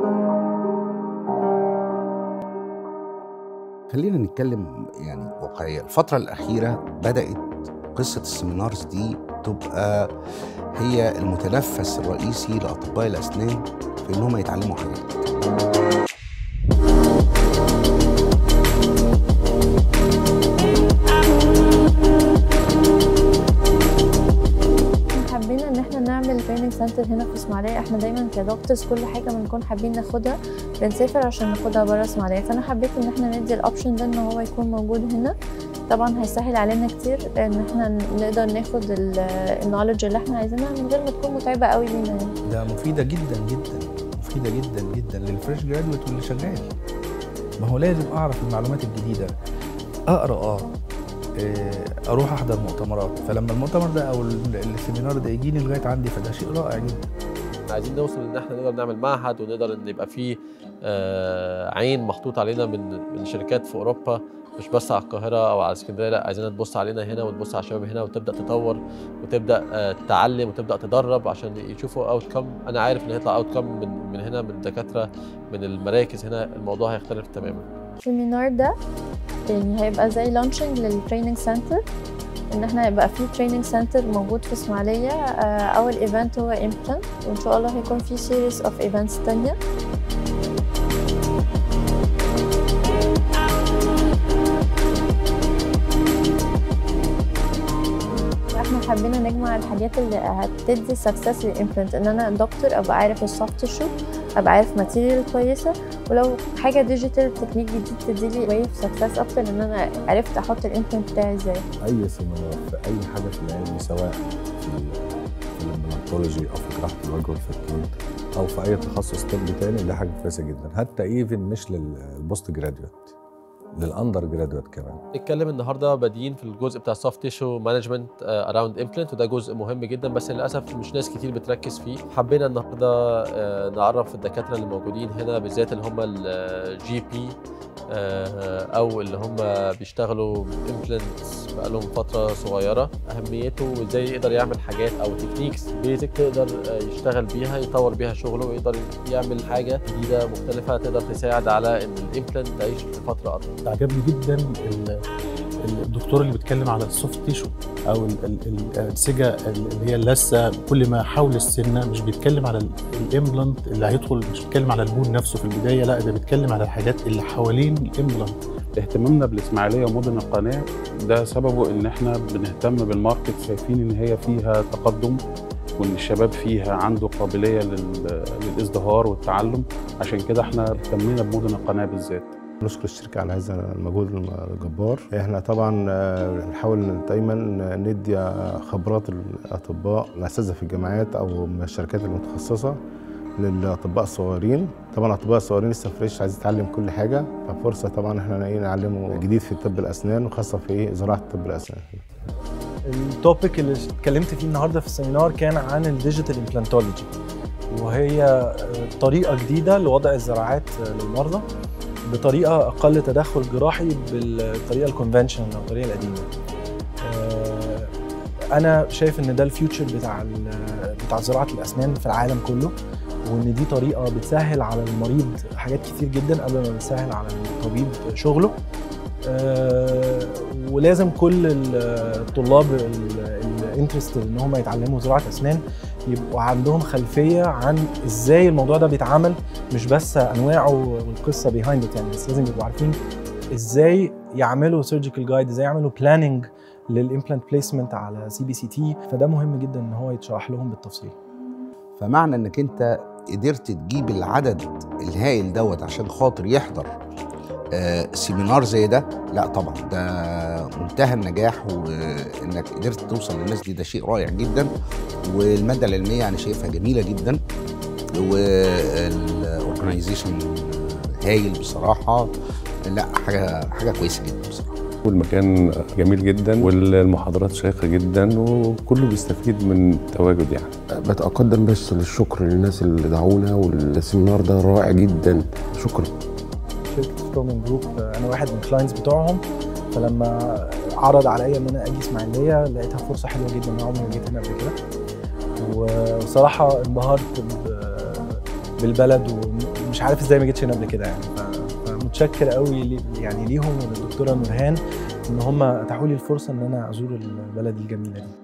خلينا نتكلم يعني واقعية. الفترة الأخيرة بدأت قصة السيمينارز دي تبقى هي المتنفس الرئيسي لأطباء الأسنان في إنهم يتعلموا حاجات. حبينا ان احنا نعمل تريننج سنتر هنا في اسماعيليه. احنا دايما كدكتورز كل حاجه بنكون حابين ناخدها بنسافر عشان ناخدها بره اسماعيليه، فانا حبيت ان احنا ندي الاوبشن ده ان هو يكون موجود هنا. طبعا هيسهل علينا كتير ان احنا نقدر ناخد النولج اللي احنا عايزينها من غير ما تكون متعبه قوي لينا يعني. ده مفيده جدا جدا، مفيده جدا جدا للفريش جرادويت واللي شغال. ما هو لازم اعرف المعلومات الجديده، اقرا اروح احضر مؤتمرات، فلما المؤتمر ده او السيمينار ده يجيني لغايه عندي فده شيء رائع جدا. عايزين نوصل ان احنا نقدر نعمل معهد ونقدر ان يبقى فيه عين محطوط علينا من شركات في اوروبا، مش بس على القاهره او على اسكندريه، لا عايزينها تبص علينا هنا وتبص على الشباب هنا وتبدا تطور وتبدا تتعلم وتبدا تدرب عشان يشوفوا اوت كم. انا عارف ان هيطلع اوت كم من هنا، من الدكاتره، من المراكز هنا، الموضوع هيختلف تماما. السيمينار ده يعني هيبقى زي لانشنج للتريننج سنتر، ان احنا يبقى في تريننج سنتر موجود في اسماعيليه. اول ايفنت هو implant، وان شاء الله هيكون في سيريز اوف ايفنتس تانيه. احنا حبينا نجمع الحاجات اللي هتدي سكسس للامبلانت، ان انا دكتور ابقى عارف السوفت تيشو، ابقى عارف ماتيريال كويسه، ولو حاجه ديجيتال تكنيك جديد تديلي واي سكسس اكتر، ان انا عرفت احط الامبلانت بتاعي ازاي. اي سيمينار في اي حاجه في العلم، سواء في الامبلانتولوجي او في جراحه الوجه والفكين او في اي تخصص طبي تاني، ده حاجه كويسه جدا، حتى ايفن مش للبوست جراديوت، للاندر جرادويت كمان. نتكلم النهارده بادئين في الجزء بتاع السوفت تيشو مانجمنت اراوند امبلانت، وده جزء مهم جدا بس للاسف مش ناس كتير بتركز فيه. حبينا النهارده نعرف الدكاتره اللي موجودين هنا، بالذات اللي هم الجي بي او اللي هم بيشتغلوا امبلانتس بقالهم فتره صغيره، اهميته وازاي يقدر يعمل حاجات او تكنيكس بيزك يقدر يشتغل بيها، يطور بيها شغله، ويقدر يعمل حاجه جديده مختلفه تقدر تساعد على ان الامبلانت تعيش لفتره اطول. عجبني جدا الدكتور اللي بيتكلم على السوفت تيشو او الانسجه اللي هي اللثه، كل ما حول السنه، مش بيتكلم على الامبلانت اللي هيدخل، مش بيتكلم على البون نفسه في البدايه، لا ده بيتكلم على الحاجات اللي حوالين الامبلانت. اهتمامنا بالاسماعيليه ومدن القناه ده سببه ان احنا بنهتم بالماركت، شايفين ان هي فيها تقدم وان الشباب فيها عنده قابليه للازدهار والتعلم، عشان كده احنا اهتمينا بمدن القناه بالذات. نشكر الشركة على هذا المجهود الجبار. احنا طبعا نحاول دايما ندي خبرات الاطباء الاساتذه في الجامعات او من الشركات المتخصصه للاطباء الصغيرين. طبعا الاطباء الصغيرين لسه فريش، عايز يتعلم كل حاجه، ففرصه طبعا احنا نعلمه جديد في طب الاسنان، وخاصه في زراعه طب الاسنان. التوبيك اللي اتكلمت فيه النهارده في السيمينار كان عن الديجيتال امبلانتولوجي، وهي طريقه جديده لوضع الزراعات للمرضى بطريقه اقل تدخل جراحي بالطريقه الكونفنشنال او الطريقه القديمه. انا شايف ان ده الفيوتشر بتاع زراعه الاسنان في العالم كله، وان دي طريقه بتسهل على المريض حاجات كتير جدا قبل ما بتسهل على الطبيب شغله. ولازم كل الطلاب الانترست ان هم يتعلموا زراعه اسنان يبقوا عندهم خلفيه عن ازاي الموضوع ده بيتعمل، مش بس انواعه والقصه بيهايند ات يعني، بس لازم يبقوا عارفين ازاي يعملوا سيرجيكال جايد، ازاي يعملوا بلاننج للامبلانت بليسمنت على CBCT، فده مهم جدا ان هو يتشرح لهم بالتفصيل. فمعنى انك انت قدرت تجيب العدد الهائل دوت عشان خاطر يحضر سيمينار زي ده، لا طبعا ده منتهى النجاح، وانك قدرت توصل للناس دي ده شيء رائع جدا. والماده العلميه انا شايفها جميله جدا، والاورجنايزيشن هايل بصراحه، لا حاجه كويسه جدا بصراحه. والمكان جميل جدا والمحاضرات شيقه جدا وكله بيستفيد من التواجد يعني. بتقدم بس للشكر للناس اللي دعونا، والسيمينار ده رائع جدا، شكرا. شركه سترومن جروب انا واحد من الكلاينتس بتوعهم، فلما عرض عليا ان انا اجي اسماعيليه لقيتها فرصه حلوه جدا، انا عمري ما جيت هنا قبل كده، وصراحه انبهرت بالبلد مش عارف ازاي ما جيتش هنا قبل كده يعني. فمتشكر قوي يعني ليهم وللدكتوره نورهان ان هم اتاحوا لي الفرصه ان انا ازور البلد الجميله دي.